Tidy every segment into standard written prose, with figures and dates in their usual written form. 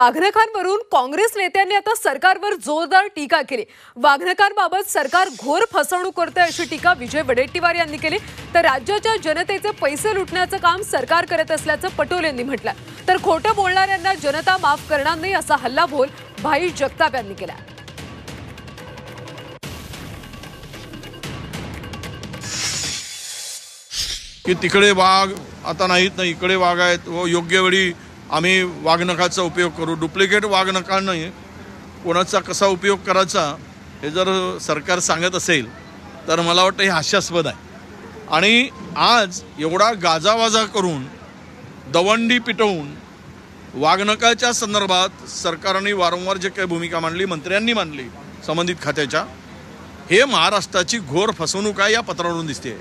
वाघनखांवरून काँग्रेस नेत्यांनी आता सरकारवर जोरदार टीका केली। वाघनखांबाबत सरकार घोर फसवणूक करते अशी टीका विजय वडेट्टीवार यांनी केली। तर राज्याच्या जनतेचे पैसे लुटण्याचं काम सरकार करत असल्याचं पटोले यांनी म्हटलं। तर खोटं बोलणाऱ्यांना जनता माफ करणार नाही असा हल्लाबोल भाई जगताप यांनी केला। की तिकडे वाघ आता नाहीत ना, इकडे वाघ आहेत व योग्य वेळी आम्ही वाघनखाचा उपयोग करू। डुप्लिकेट वाघनखा नाही, कोणाचा कसा उपयोग करायचा हे जर सरकार सांगत असेल तर मला वाटतं हे हास्यास्पद आहे। आणि आज एवढा गाजावाजा करून दवंडी पिटवून वाघनखाच्या संदर्भात सरकारने वारंवार जे काही भूमिका मांडली, मंत्र्यांनी मांडली संबंधित खात्याच्या, हे महाराष्ट्राची घोर फसवणूक आहे या पत्रावरून दिसते।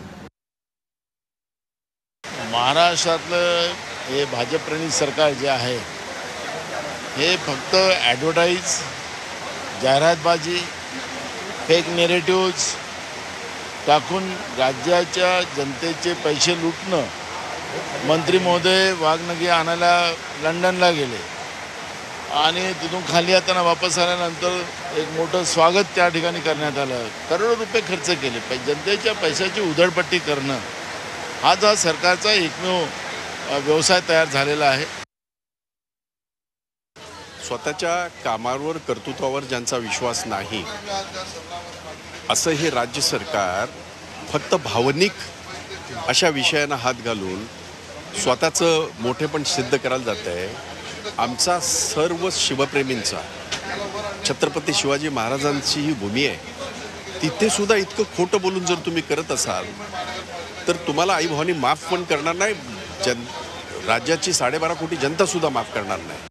महाराष्ट्रातलं हे भाजपप्रणीत सरकार जे आहे हे फक्त ॲडव्हर्टाईज, जाहिरातबाजी, फेक नेरेटिव्ज टाकून राज्याच्या जनतेचे पैसे लुटणं। मंत्री महोदय वाघनखे आणायला लंडनला गेले आणि तिथून खाली येताना वापस आल्यानंतर एक मोठं स्वागत त्या ठिकाणी करण्यात आलं। करोडो रुपये खर्च केले, जनतेच्या पैशाची उधळपट्टी करणं हा सरकारचा एकमेव व्यवसाय तयार झालेला आहे। स्वतःच्या कामावर, कर्तृत्वावर ज्यांचा विश्वास नाही असं हे राज्य सरकार फक्त भावनिक अशा विषयांना हात घालून स्वतःचं मोठेपण सिद्ध करायला जात आहे। आमचा सर्व शिवप्रेमींचा, छत्रपती शिवाजी महाराजांची ही भूमी आहे, तिथे सुद्धा इतकं खोटं बोलून जर तुम्ही करत असाल तर तुम्हाला आई भावानी माफ पण करणार नाही, राज्याची 12.5 कोटी जनता सुद्धा माफ करणार नाही।